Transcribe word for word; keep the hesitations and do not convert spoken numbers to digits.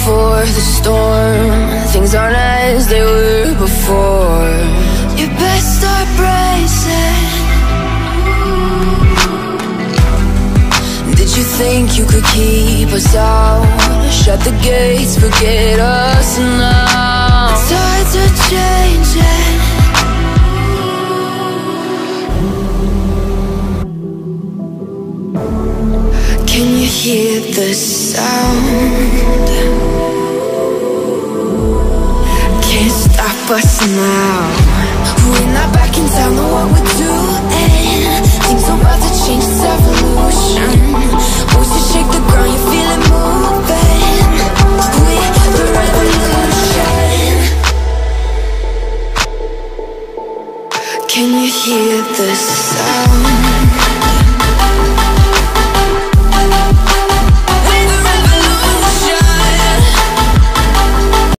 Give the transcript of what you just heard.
before the storm. Things aren't as they were before. You best start bracing. Did you think you could keep us out? Shut the gates, forget us now. The tides are changing. Can you hear the sound? Can't stop us now. We're not back in town, know what we're doing. Things are about to change, it's evolution. Voices shake the ground, you feel it moving. We're the revolution. Can you hear the sound?